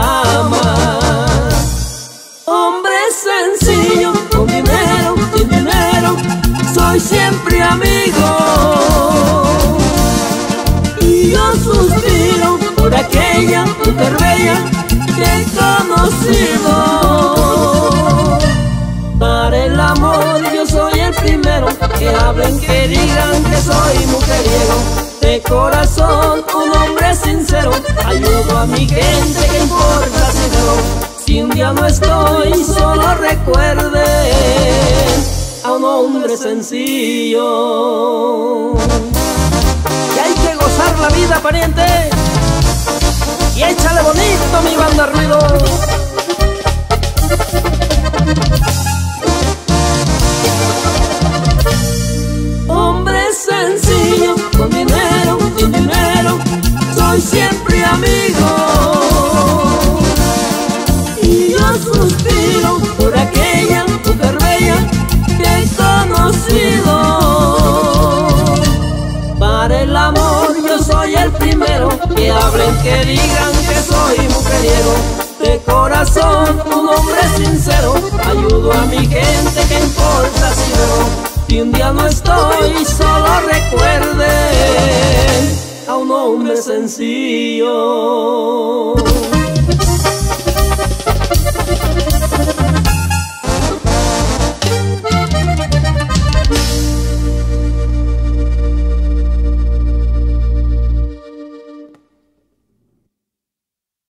amar. Hombre sencillo, con dinero, sin dinero, soy siempre amigo. Y yo suspiro por aquella mujer bella que he conocido. Para el amor yo soy el primero, que hablen, que digan que soy mujeriego. De corazón, un hombre sincero, ayudo a mi gente, que importa si no. Si un día no estoy, solo recuerden a un hombre sencillo. Y hay que gozar la vida, pariente, y échale bonito, mi banda ruido. Hombre sencillo, con dinero, sin dinero, soy siempre amigo. Y yo suspiro por aquella mujer bella que he conocido. Para el amor yo soy el primero, que hablen, que digan que soy mujeriego. De corazón, un hombre sincero, ayudo a mi gente, que importa si no. Si un día no estoy, solo recuerden a un hombre sencillo.